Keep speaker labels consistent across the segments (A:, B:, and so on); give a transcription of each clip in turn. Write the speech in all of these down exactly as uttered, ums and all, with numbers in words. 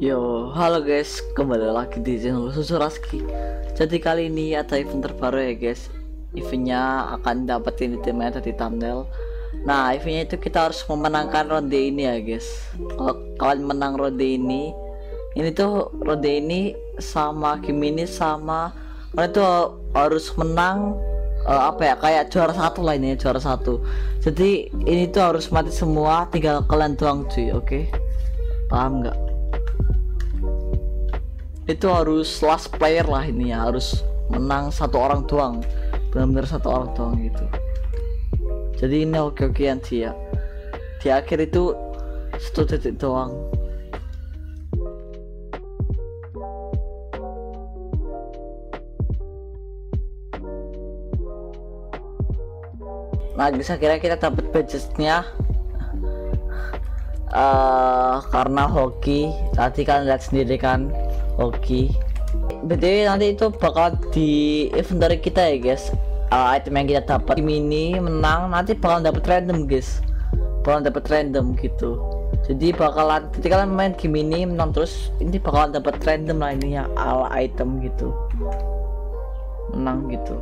A: Yo, halo guys, kembali lagi di channel Susuraski. Jadi kali ini ada event terbaru ya guys. Eventnya akan dapetin itemnya di thumbnail. Nah, eventnya itu kita harus memenangkan ronde ini ya guys. Kalau kalian menang ronde ini, ini tuh ronde ini sama game ini sama kalian tuh harus menang uh, apa ya kayak juara satu lah ini juara satu. Jadi ini tuh harus mati semua, tinggal kalian doang cuy, oke? Okay? Paham nggak? Itu harus last player lah ini ya, harus menang satu orang doang, benar-benar satu orang doang gitu. Jadi ini oke-okean sih ya, di akhir itu satu titik doang. Nah bisa kira kita dapat badgesnya uh, karena hoki tadi kan lihat sendiri kan. Oke, B T W nanti itu bakal di event dari kita ya guys. Uh, item yang kita dapat ini menang nanti bakal dapat random guys, bakal dapat random gitu. Jadi bakalan ketika kalian main game ini menang terus, ini bakalan dapat random lah ininya ala item gitu, menang gitu.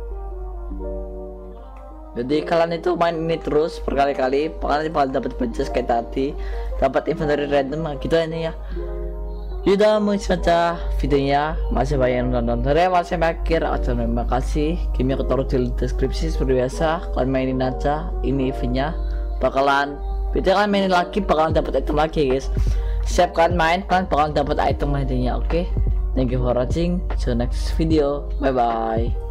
A: Jadi kalian itu main ini terus berkali-kali, kalian bakal dapat badges kayak tadi, dapat event dari random gitu ini ya. Sudah mungkin saja videonya, masih banyak yang nonton dari awal sampai akhir. Terima kasih. Game aku taruh di deskripsi seperti biasa. Kalian mainin aja. Ini eventnya bakalan video kalian mainin lagi, bakalan dapat item lagi guys. Siap kalian main, kalian bakalan dapat item lainnya. Oke, okay? Thank you for watching. See you next video. Bye bye.